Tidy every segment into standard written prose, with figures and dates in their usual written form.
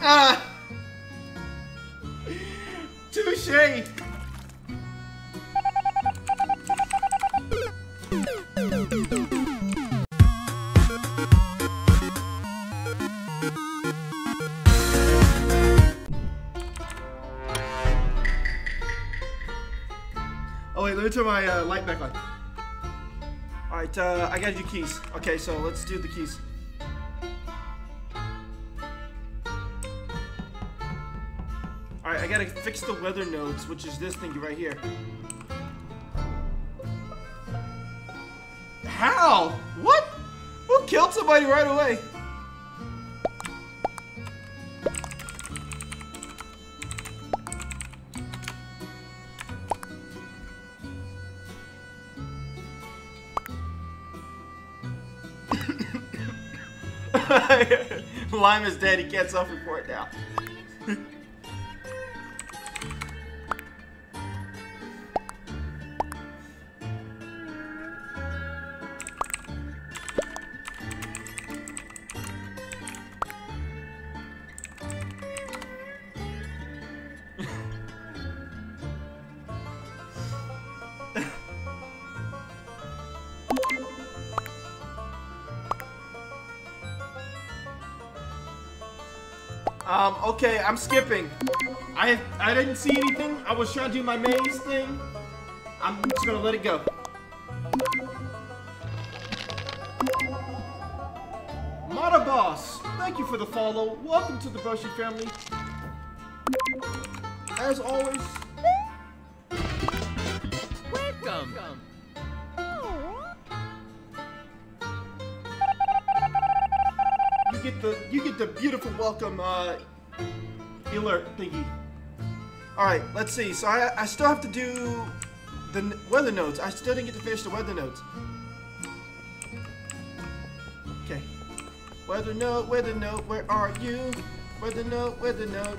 Ah! Touché! Oh wait, let me turn my light back on. Alright, I gotta do keys. Okay, so let's do the keys. Alright, I gotta fix the weather nodes, which is this thing right here. How? What? Who killed somebody right away? Lime is dead, he can't self-report now. Okay, I'm skipping. I didn't see anything. I was trying to do my maze thing. I'm just gonna let it go. Mata Boss, thank you for the follow. Welcome to the Boshi family. As always. Welcome. You get the beautiful welcome alert thingy. Alright, let's see. So I still have to do the weather nodes. I still didn't get to finish the weather nodes. Okay. Weather node, where are you? Weather node, weather node.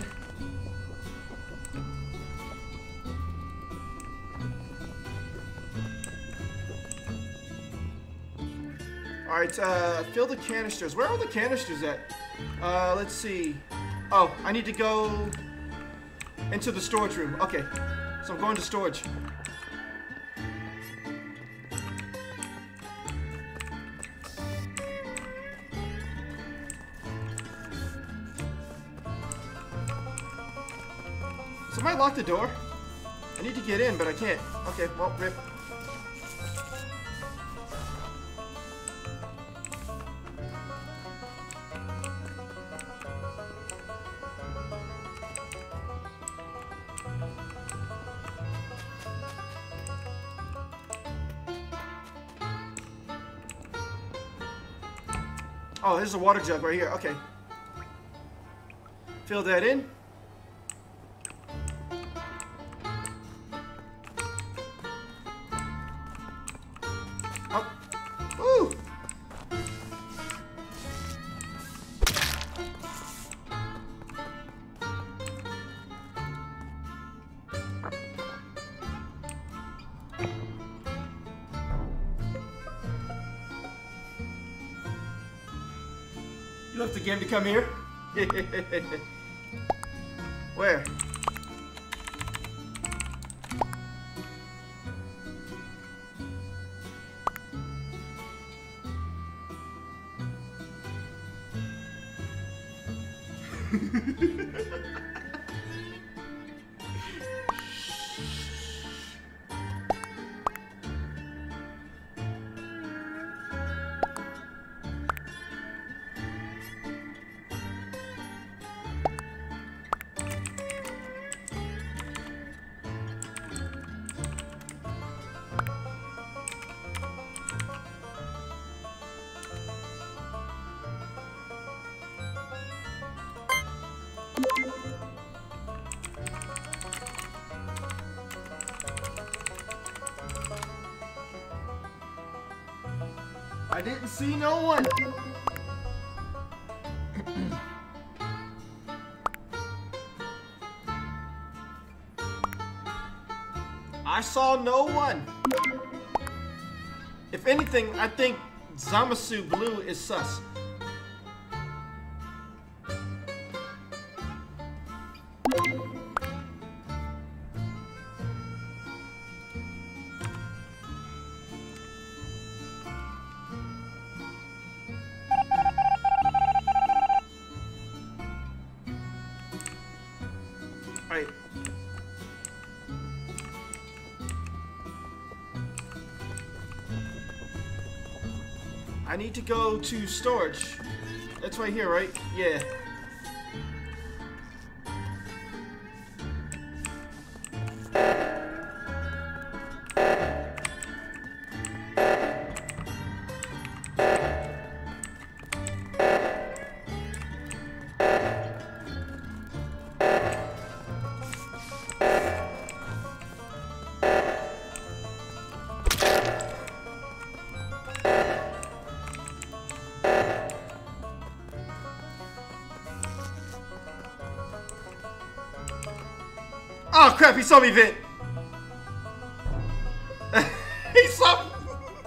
Alright, fill the canisters. Where are the canisters at? Let's see. Oh, I need to go into the storage room. Okay, so I'm going to storage. Somebody lock the door? I need to get in, but I can't. Okay, well, rip. Oh, there's a water jug right here. Okay. Fill that in. Oh. Woo! You left the game to come here? Where? I didn't see no one. I saw no one. If anything, I think Zamasu Blue is sus. I need to go to storage. That's right here, right? Yeah. Oh crap, he saw me vent! He saw me!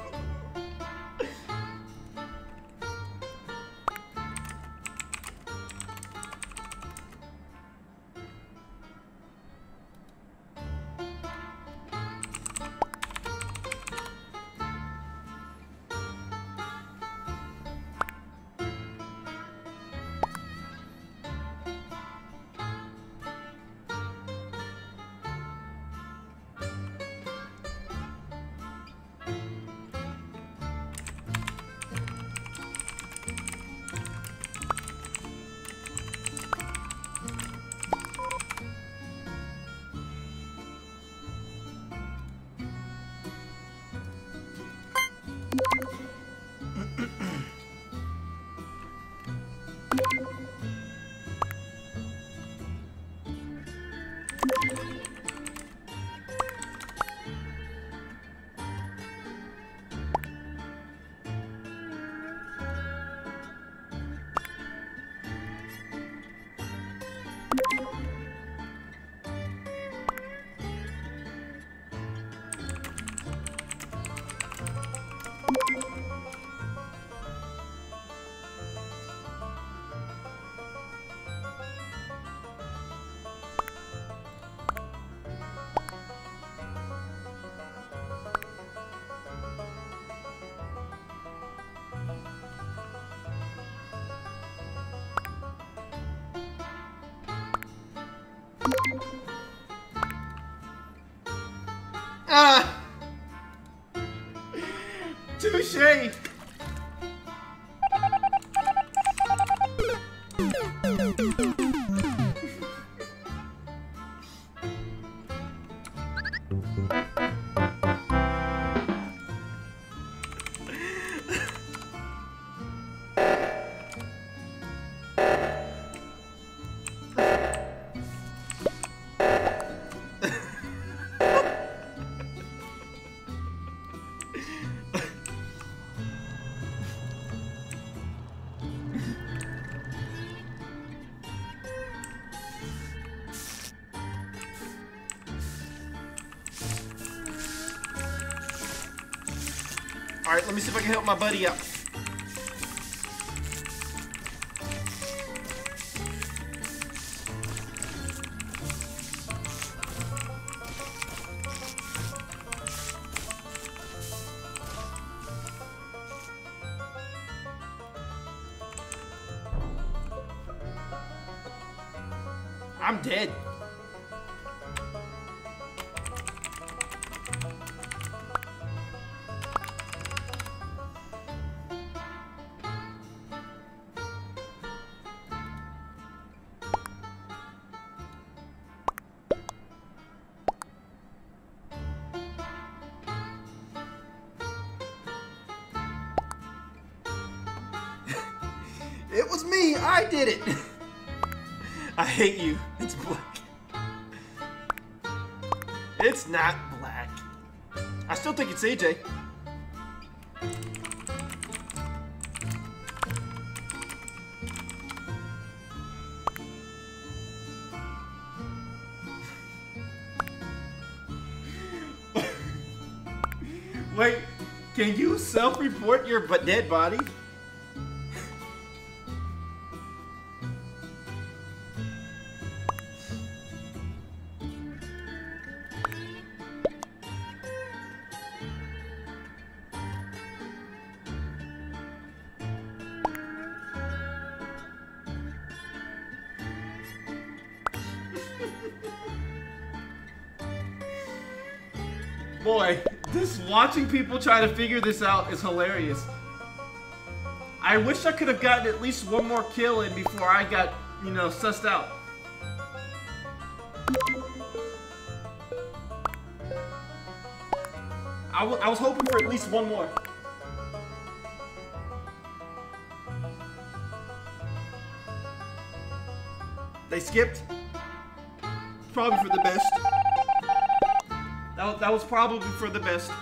Ah! Touché! Alright, let me see if I can help my buddy out. I'm dead. It was me. I did it. I hate you. It's black. It's not black. I still think it's AJ. Wait, can you self-report your dead body? Boy, this watching people try to figure this out is hilarious. I wish I could have gotten at least one more kill in before I got, you know, sussed out. I was hoping for at least one more. They skipped. Probably for the best. That was probably for the best.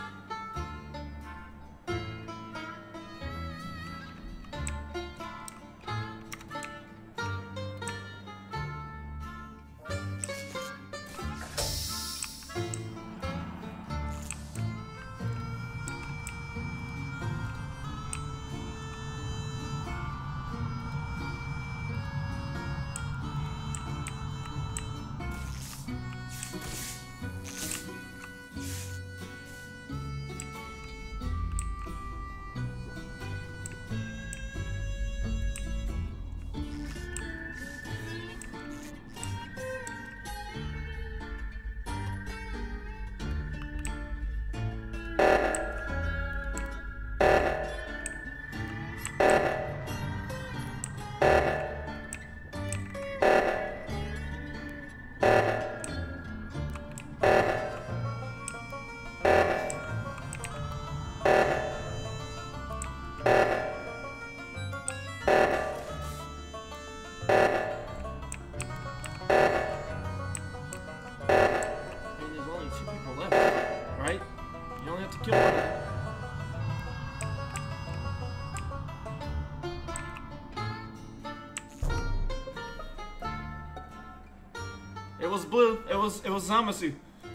It was blue. It was Zamasu.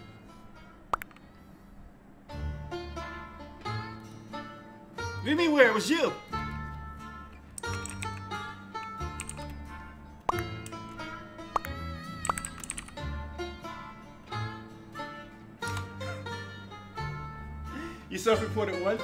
What do you mean where? It was you. You self-reported once?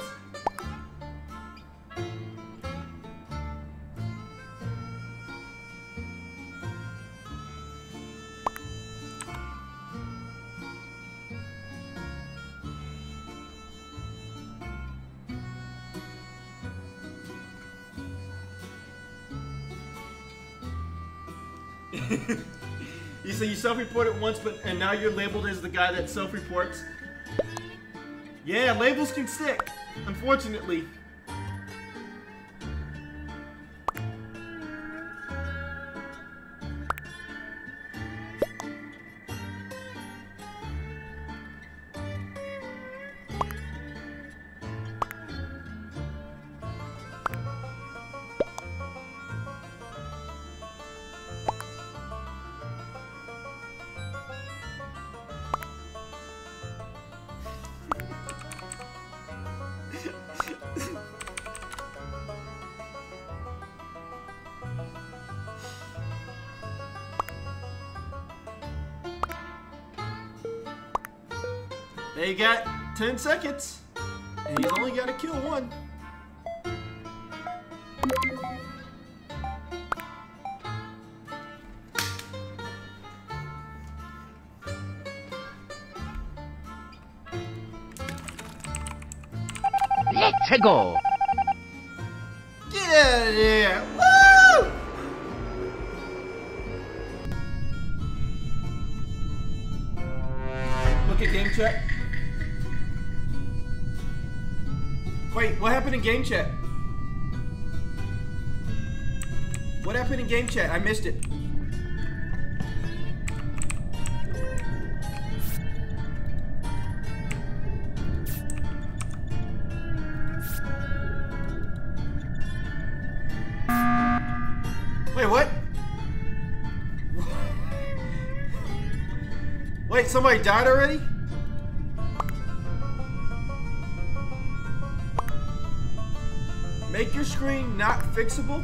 You say you self-reported once, and now you're labeled as the guy that self-reports? Yeah, labels can stick, unfortunately. They got 10 seconds, and he's only got to kill one. Let's go. Get out of there! Woo! Look at game chat. Wait, what happened in game chat? What happened in game chat? I missed it. Wait, what? Wait, somebody died already? Make your screen not fixable?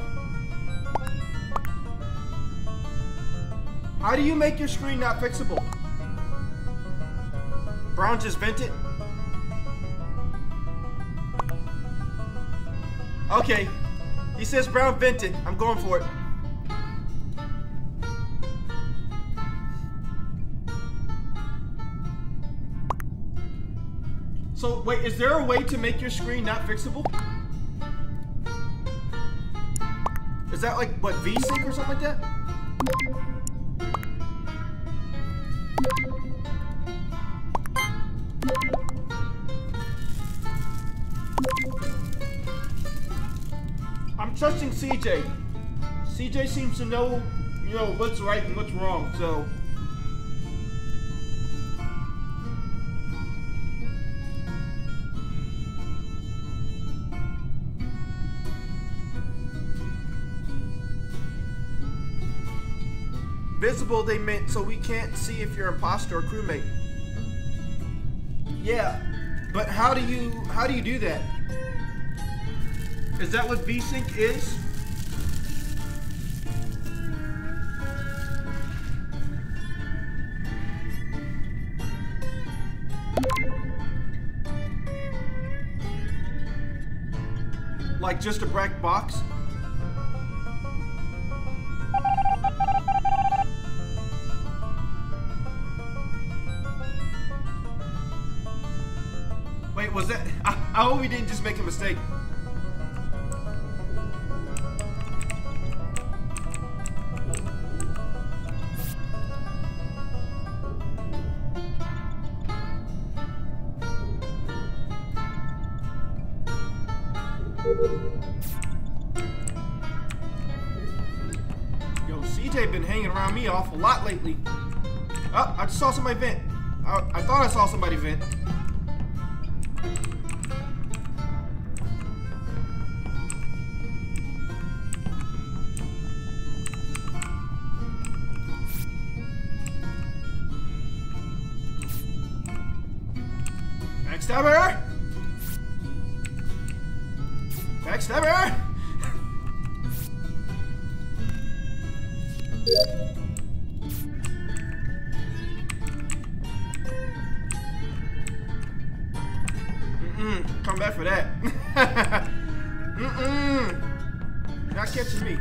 How do you make your screen not fixable? Brown just vented? Okay. He says Brown vented. I'm going for it. So, wait, is there a way to make your screen not fixable? Is that like, what, VSync or something like that? I'm trusting CJ. CJ seems to know, you know, what's right and what's wrong, so. Visible, they meant so we can't see if you're imposter or crewmate. Yeah, but how do you do that? Is that what VSync is? Like just a black box? Wait, was that? I hope we didn't just make a mistake. Yo, CJ been hanging around me awful lot lately. Oh, I just saw somebody vent. I thought I saw somebody vent. Backstabber! Backstabber! Come back for that. Not catching me.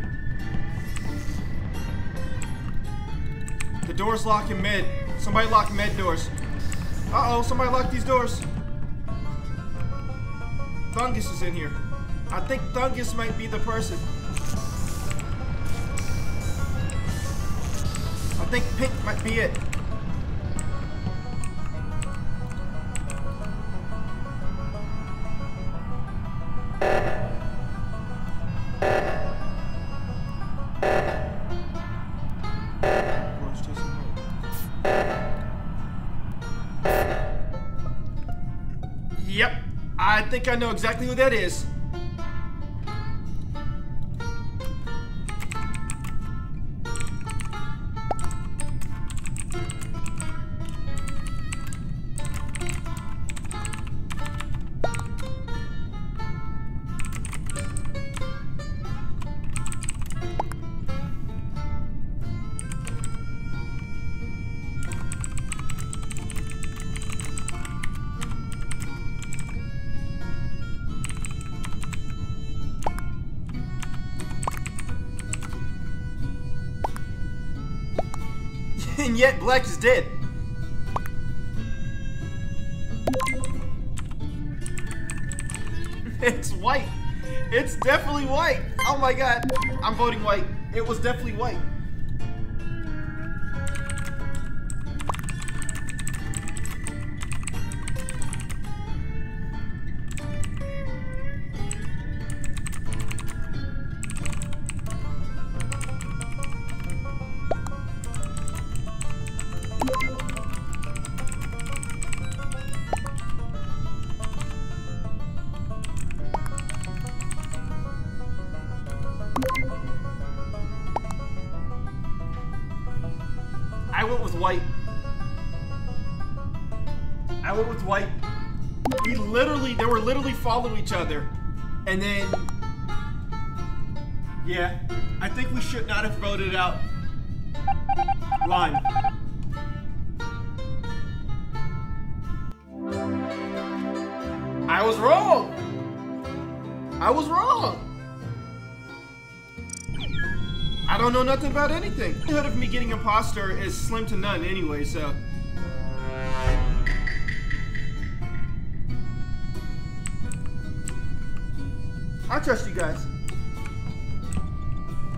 The door's locking mid. Somebody lock med doors. Uh-oh, somebody locked these doors. Thungus is in here. I think Thungus might be the person. I think Pink might be it. Yep, I think I know exactly who that is. And yet Black is dead. It's white. It's definitely white. Oh my god. I'm voting white. It was definitely white. I went with white. I went with white. They were literally following each other. And then, yeah, I think we should not have voted out Lime. I was wrong. I was wrong. I don't know nothing about anything. The likelihood of me getting imposter is slim to none anyway, so. I trust you guys.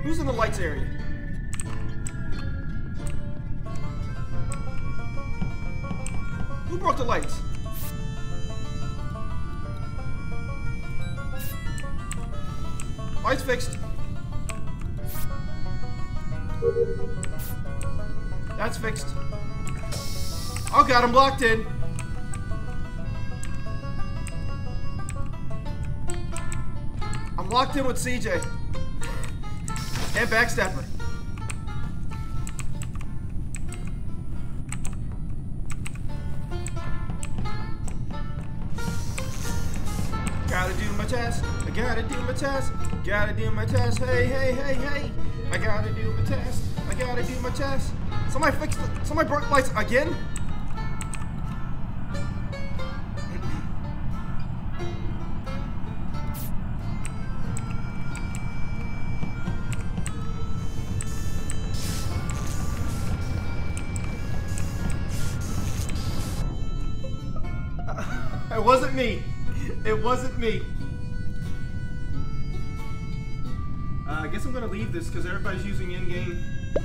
Who's in the lights area? Who broke the lights? Lights fixed. That's fixed. Oh god, I'm blocked in. I'm locked in with CJ. And Backstabber. Gotta do my task. I gotta do my task. Gotta do my task. Hey, hey, hey, hey. I gotta do my task. I gotta do my task. Somebody fixed it. Somebody broke lights again? It wasn't me. It wasn't me. I guess I'm gonna leave this because everybody's using in-game.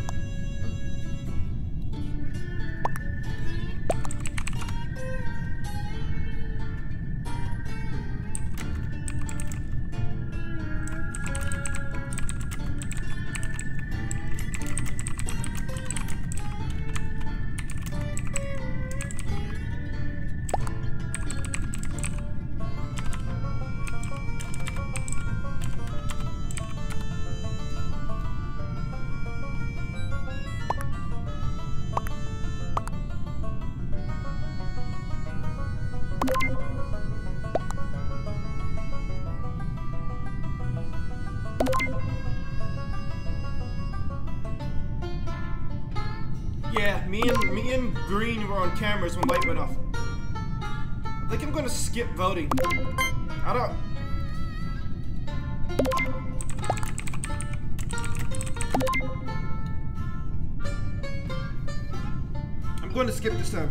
Yeah, me and Green were on cameras when light went off. I think I'm gonna skip voting. I don't. I'm going to skip this time.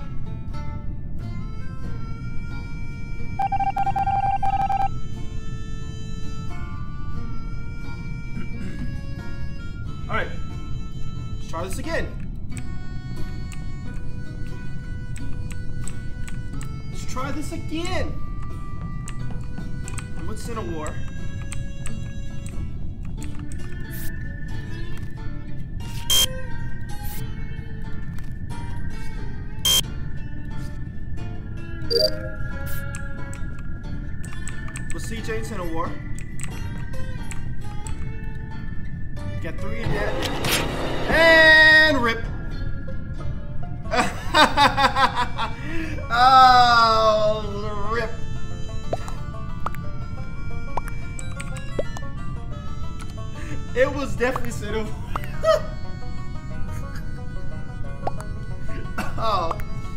All right, let's try this again. Try this again. What's in a war? Was CJ's in a war? Got 3 in that. And rip. Oh, rip. It was definitely Civil. Oh.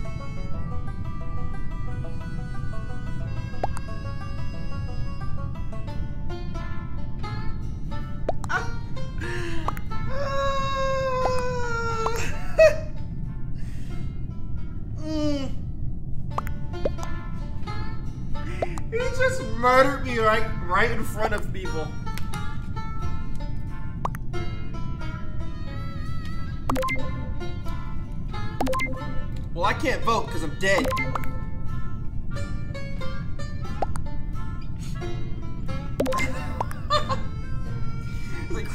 He just murdered me right in front of people. Well, I can't vote because I'm dead. Like,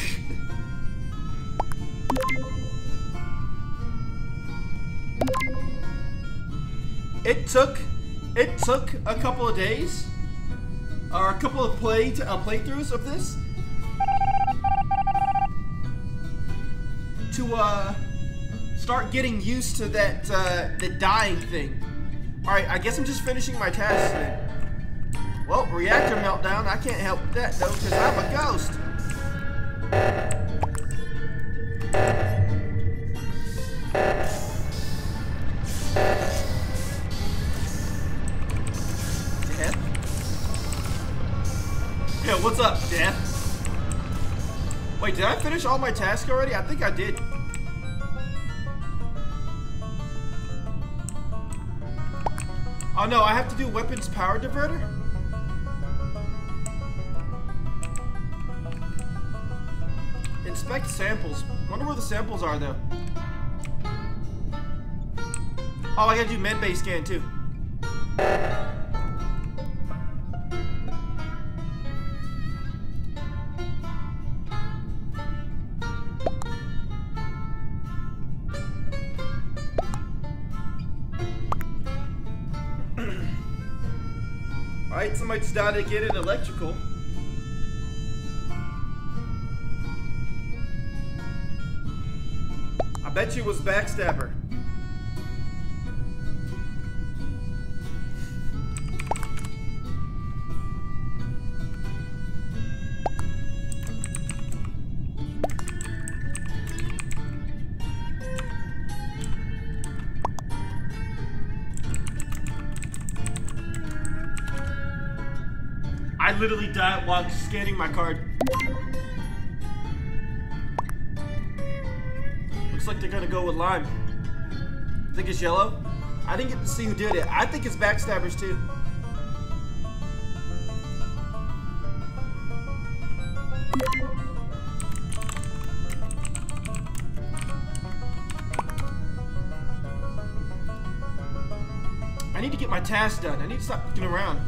it took a couple of days, or a couple of playthroughs of this to start getting used to that the dying thing. All right, I guess I'm just finishing my task then. Well, reactor meltdown. I can't help that though because I'm a ghost. Yeah, what's up, Death? Wait, did I finish all my tasks already? I think I did. Oh no, I have to do weapons power diverter? inspect samples. Wonder where the samples are though. Oh, I gotta do medbay scan too. Alright, somebody decided to get in electrical. I bet you it was Backstabber. I literally died while scanning my card. Looks like they're gonna go with lime. I think it's yellow. I didn't get to see who did it. I think it's Backstabbers too. I need to get my task done. I need to stop looking around.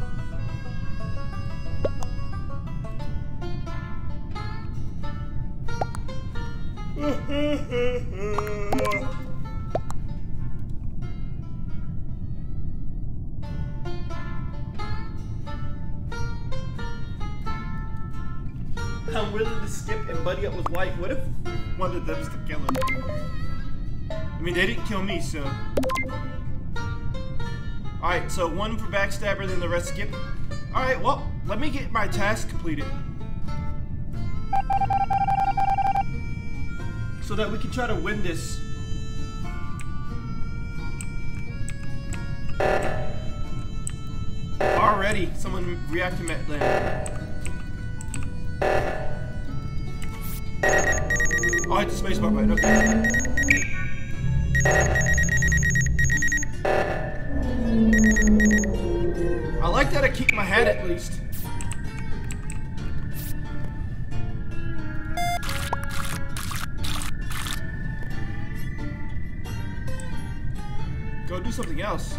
I'm willing to skip and buddy up with White. What if one of them's the killer? I mean, they didn't kill me, so. Alright, so one for Backstabber, then the rest skip. Alright, well, let me get my task completed. So that we can try to win this. Already, someone reacted at land. Oh, I hit the spacebar right, okay. I like that I keep my head at least. Go do something else.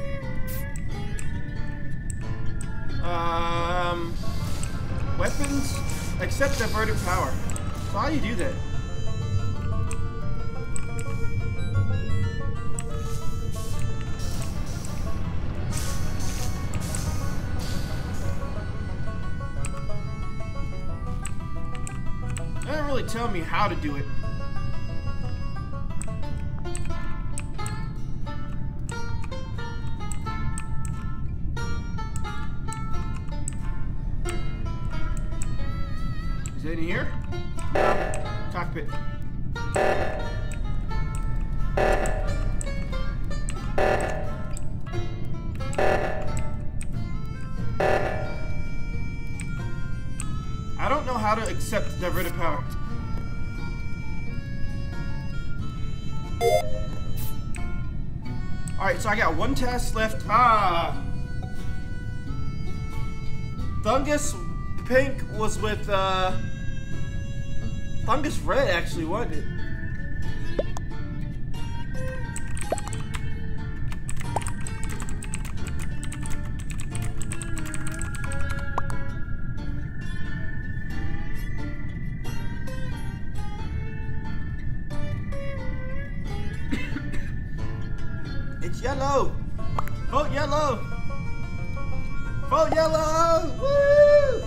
Weapons, accept diverted power. So how do you do that? They don't really tell me how to do it. Is it in here? No. Cockpit. I don't know how to accept diverted power. Alright, so I got one task left. Fungus Pink was with, Fungus Red actually, wasn't it? It's yellow! Vote yellow! Vote yellow! Woo!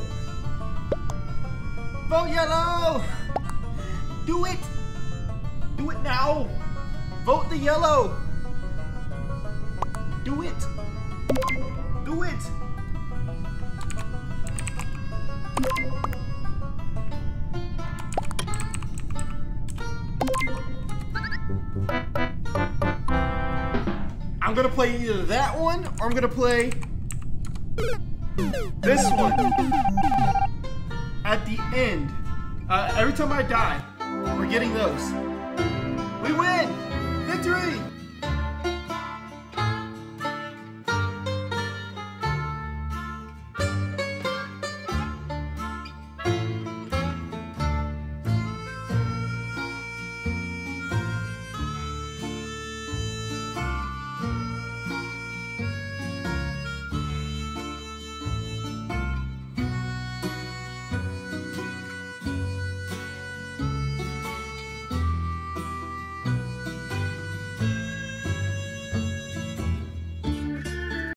Vote yellow! Do it! Do it now! Vote the yellow! Do it! Do it! I'm gonna play either that one or I'm gonna play this one at the end. Every time I die, we're getting those. We win! Victory!